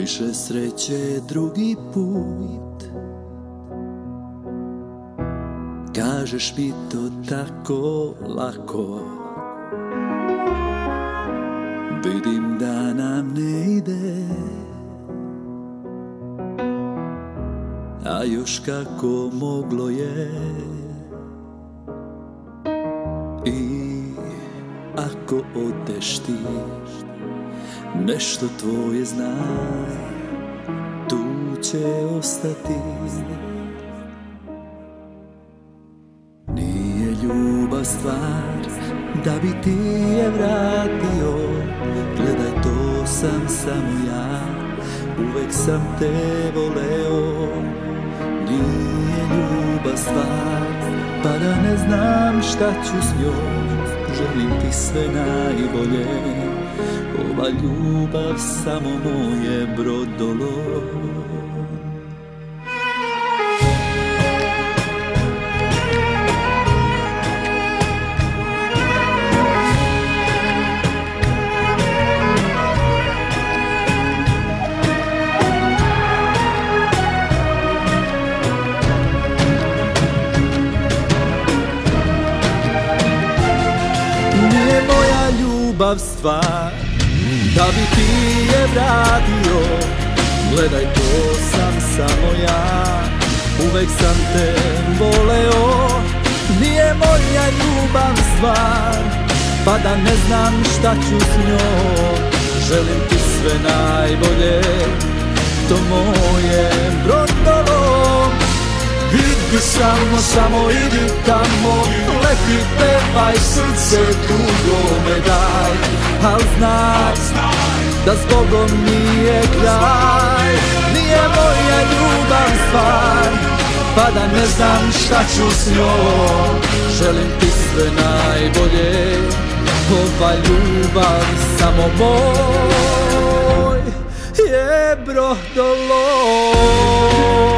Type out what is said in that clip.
više sreće drugi put. Kažeš mi to tako lako, vidim da nam ne ide, a još kako moglo je. I ako odeš ti, nešto tvoje znaj, tu će ostati. Nije ljubav stvar da bi ti je vratio, gledaj to sam samo ja, uvek sam te voleo. Nije ljubav stvar pa da ne znam šta ću s njom, želim ti sve najbolje. Ova ljubav samo moje brodolo. Ljubav stvar da bi ti je vratio, gledaj to sam samo ja, uvek sam te voleo. Nije moja ljubav stvar pa da ne znam šta ću s njom, želim ti sve najbolje, to moje brodolo. Vidi samo idi tamo, lepi pevaj, srce dugo me daj, al znaj da zbogom nije kraj. Nije moja ljubav stvar pa da ne znam šta ću s njom, želim ti sve najbolje. Ova ljubav samo moj je brodolo.